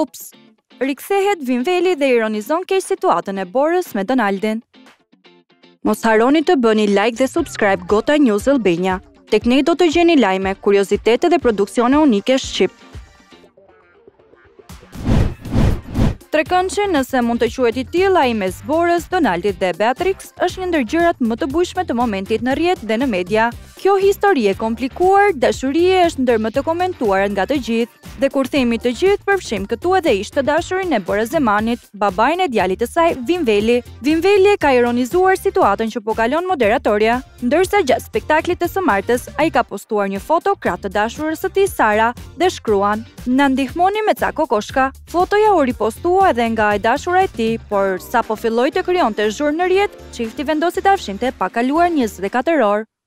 Ups, Rikthehet Vin Veli dhe ironizon keq situatën e Borës me Donaldin. Mos harroni të bëni like dhe subscribe Gota News 𝗣𝗶𝗍. Tek ne do të gjeni lajme, kuriozitete dhe produksione unike shqip. Trekëndshë, nëse mund të quhet i tillë, ai mes Borës, Donaldit dhe Beatrix është një ndër gjërat më të bujshme të momentit në rrjet dhe në media. Kjo histori e komplikuar, dashurie është ndër më të komentuar nga të gjithë. Dhe kur themi të gjithë, përfshim këtu edhe ish të dashurin e Borës Zemanit, babain e djalit të saj, Vin Veli. Vin Veli ka ironizuar situatën që po kalon moderatorja, ndërsa gjatë spektaklit të së martës, ai ka postuar një foto krah të dashurës së tij Sara dhe shkruan: "Na ndihmoni me ca kokoshka." Fotoja u ripostua edhe nga e dashura e tij, por sa po filloi të krijonte zhurmë në rrjet, çifti vendosi ta fshinte pa kaluar 24 orë.